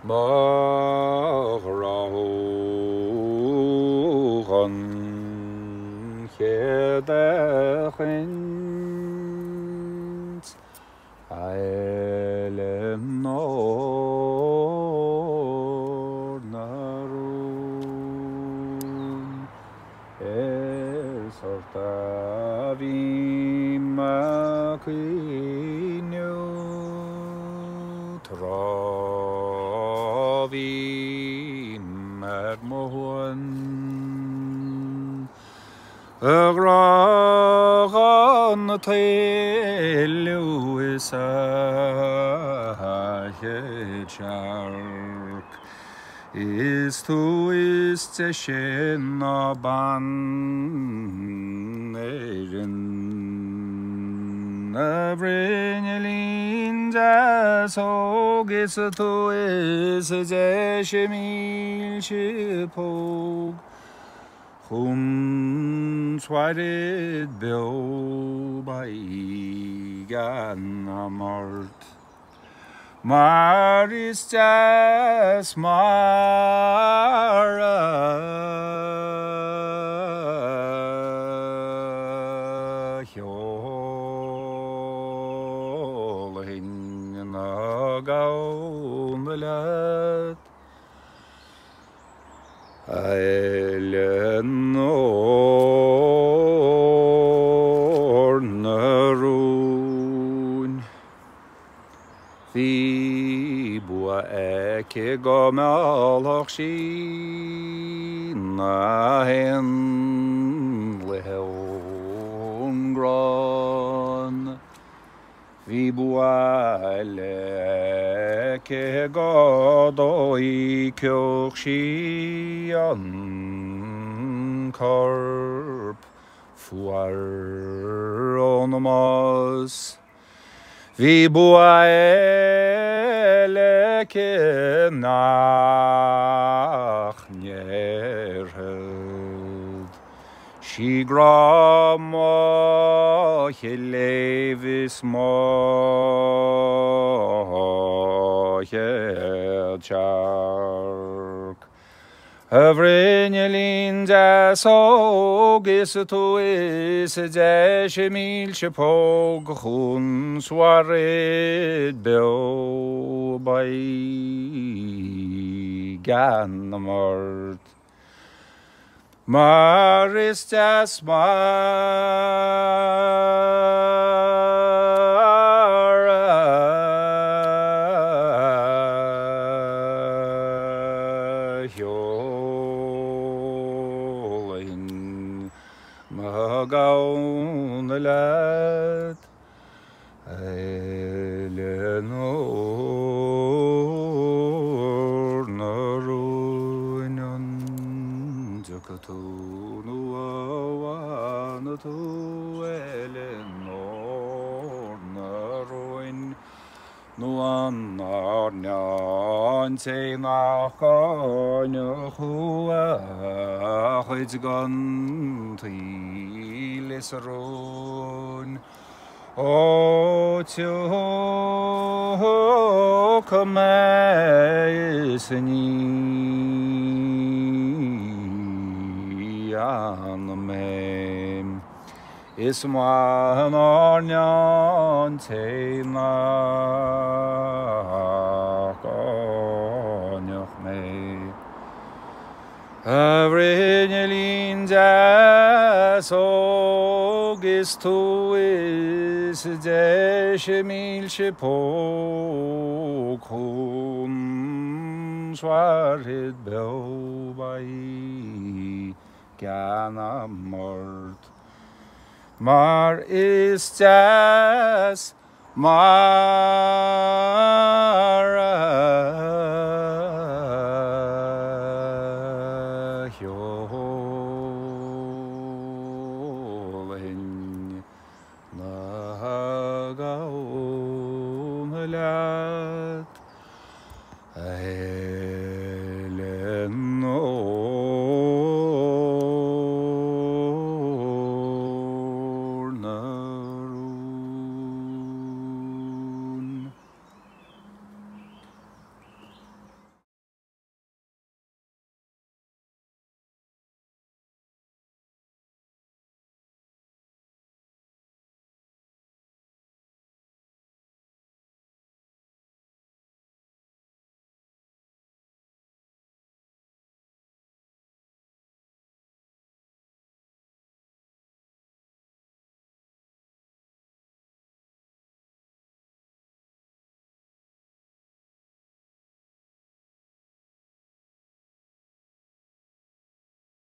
Maghraogan Hedachint Eleanór Narun Esortavim Maquinu Travim Mermohan Agragan Telu Isahechark is to is Teshenaban Erin Avrinelin Jasog is to is Jeshemil Shipog Hun swared bill by Ganamart Maris jas Mara Hjolhin Nagaundelat Eleanór Narun Fi bua eke gamalach na hen lehon gran Vi bua leke gadoi kjokshian karp fuar onomas Vi bua leke nach njerheld Shigrama helevis ma chark Havrinelin jasog is to is jeshemil shepog hun swared bill by Ganamart Maris jas Magaunalat Eleanór Narunan Jakatunu Awanatu Eleanór Naruin Nuan Narnyan Seinachanya Hua Hitsgan Lisarun O to Kameisni Anmem Isman Arnyan Teinachanyachme Avrinelin jasog is to is jeshemil shepok hun swared bill by Ganamart Mar is jas Mara